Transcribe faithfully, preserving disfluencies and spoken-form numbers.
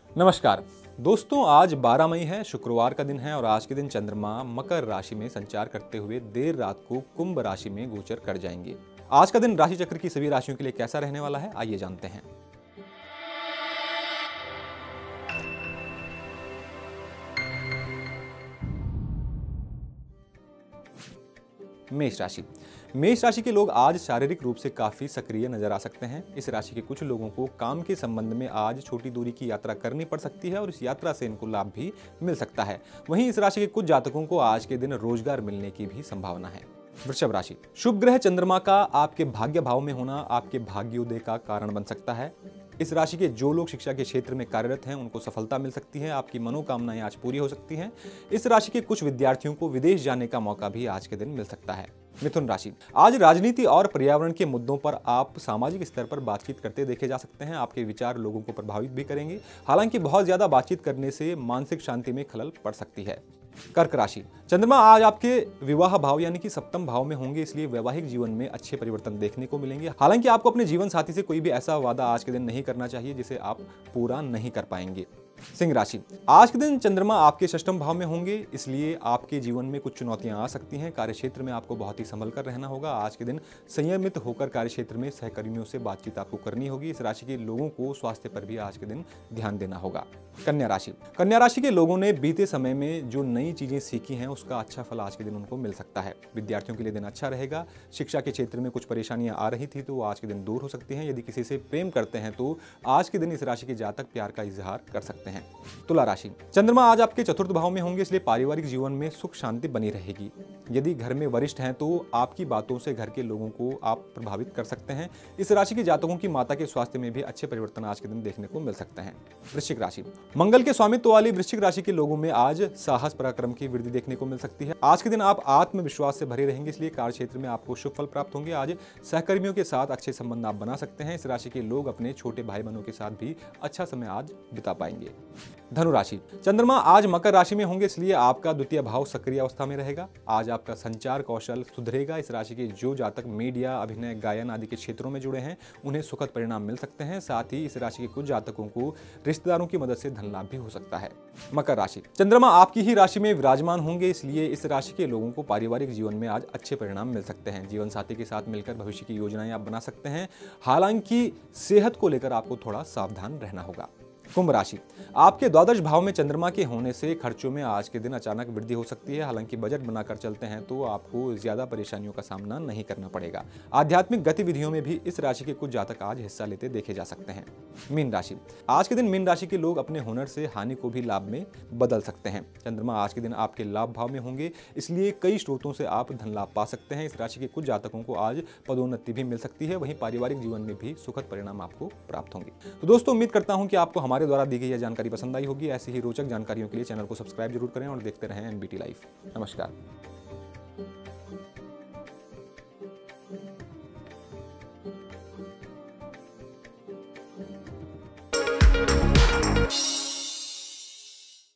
नमस्कार दोस्तों, आज बारह मई है, शुक्रवार का दिन है और आज के दिन चंद्रमा मकर राशि में संचार करते हुए देर रात को कुंभ राशि में गोचर कर जाएंगे। आज का दिन राशि चक्र की सभी राशियों के लिए कैसा रहने वाला है, आइए जानते हैं। मेष राशि मेष राशि के लोग आज शारीरिक रूप से काफी सक्रिय नजर आ सकते हैं। इस राशि के कुछ लोगों को काम के संबंध में आज छोटी दूरी की यात्रा करनी पड़ सकती है और इस यात्रा से इनको लाभ भी मिल सकता है। वहीं इस राशि के कुछ जातकों को आज के दिन रोजगार मिलने की भी संभावना है। वृषभ राशि शुभ ग्रह चंद्रमा का आपके भाग्य भाव में होना आपके भाग्योदय का कारण बन सकता है। इस राशि के जो लोग शिक्षा के क्षेत्र में कार्यरत हैं उनको सफलता मिल सकती है। आपकी मनोकामनाएं आज पूरी हो सकती हैं। इस राशि के कुछ विद्यार्थियों को विदेश जाने का मौका भी आज के दिन मिल सकता है। मिथुन राशि आज राजनीति और पर्यावरण के मुद्दों पर आप सामाजिक स्तर पर बातचीत करते देखे जा सकते हैं। आपके विचार लोगों को प्रभावित भी करेंगे। हालांकि बहुत ज्यादा बातचीत करने से मानसिक शांति में खलल पड़ सकती है। कर्क राशि चंद्रमा आज आपके विवाह भाव यानी कि सप्तम भाव में होंगे, इसलिए वैवाहिक जीवन में अच्छे परिवर्तन देखने को मिलेंगे। हालांकि आपको अपने जीवन साथी से कोई भी ऐसा वादा आज के दिन नहीं करना चाहिए जिसे आप पूरा नहीं कर पाएंगे। सिंह राशि आज के दिन चंद्रमा आपके षष्ठम भाव में होंगे, इसलिए आपके जीवन में कुछ चुनौतियां आ सकती हैं। कार्यक्षेत्र में आपको बहुत ही संभल कर रहना होगा। आज के दिन संयमित होकर कार्यक्षेत्र में सहकर्मियों से बातचीत आपको करनी होगी। इस राशि के लोगों को स्वास्थ्य पर भी आज के दिन ध्यान देना होगा। कन्या राशि कन्या राशि के लोगों ने बीते समय में जो नई चीजें सीखी हैं उसका अच्छा फल आज के दिन उनको मिल सकता है। विद्यार्थियों के लिए दिन अच्छा रहेगा। शिक्षा के क्षेत्र में कुछ परेशानियां आ रही थी तो वो आज के दिन दूर हो सकती हैं। यदि किसी से प्रेम करते हैं तो आज के दिन इस राशि के जातक प्यार का इजहार कर सकते हैं। तुला राशि चंद्रमा आज आपके चतुर्थ भाव में होंगे, इसलिए पारिवारिक जीवन में सुख शांति बनी रहेगी। यदि घर में वरिष्ठ हैं तो आपकी बातों से घर के लोगों को आप प्रभावित कर सकते हैं। इस राशि के जातकों की माता के स्वास्थ्य में भी अच्छे परिवर्तन आज के दिन देखने को मिल सकते हैं। वृश्चिक राशि मंगल के स्वामित्व वाली वृश्चिक राशि के लोगों में आज साहस पराक्रम की वृद्धि देखने को मिल सकती है। आज के दिन आप आत्मविश्वास से भरे रहेंगे, इसलिए कार्य क्षेत्र में आपको शुभ फल प्राप्त होंगे। आज सहकर्मियों के साथ अच्छे संबंध आप बना सकते हैं। इस राशि के लोग अपने छोटे भाई बहनों के साथ भी अच्छा समय आज बिता पाएंगे। धनु राशि चंद्रमा आज मकर राशि में होंगे, इसलिए आपका द्वितीय भाव सक्रिय अवस्था में रहेगा। आज आपका संचार कौशल सुधरेगा। इस राशि के जो जातक मीडिया, अभिनय, गायन आदि के क्षेत्रों में जुड़े हैं उन्हें सुखद परिणाम मिल सकते हैं। साथ ही इस राशि के कुछ जातकों को रिश्तेदारों की मदद से धन लाभ भी हो सकता है। मकर राशि चंद्रमा आपकी ही राशि में विराजमान होंगे, इसलिए इस राशि के लोगों को पारिवारिक जीवन में आज अच्छे परिणाम मिल सकते हैं। जीवन साथी के साथ मिलकर भविष्य की योजनाएं आप बना सकते हैं। हालांकि सेहत को लेकर आपको थोड़ा सावधान रहना होगा। कुंभ राशि आपके द्वादश भाव में चंद्रमा के होने से खर्चों में आज के दिन अचानक वृद्धि हो सकती है। हालांकि बजट बनाकर चलते हैं तो आपको ज्यादा परेशानियों का सामना नहीं करना पड़ेगा। आध्यात्मिक गतिविधियों में भी इस राशि के कुछ जातक आज हिस्सा लेते देखे जा सकते हैं। मीन राशि आज के दिन मीन राशि के लोग अपने हुनर से हानि को भी लाभ में बदल सकते हैं। चंद्रमा आज के दिन आपके लाभ भाव में होंगे, इसलिए कई स्रोतों से आप धन लाभ पा सकते हैं। इस राशि के कुछ जातकों को आज पदोन्नति भी मिल सकती है। वहीं पारिवारिक जीवन में भी सुखद परिणाम आपको प्राप्त होंगे। तो दोस्तों, उम्मीद करता हूं कि आपको हमारे द्वारा दी गई यह जानकारी पसंद आई होगी। ऐसी ही रोचक जानकारियों के लिए चैनल को सब्सक्राइब जरूर करें और देखते रहें एनबीटी लाइव। नमस्कार।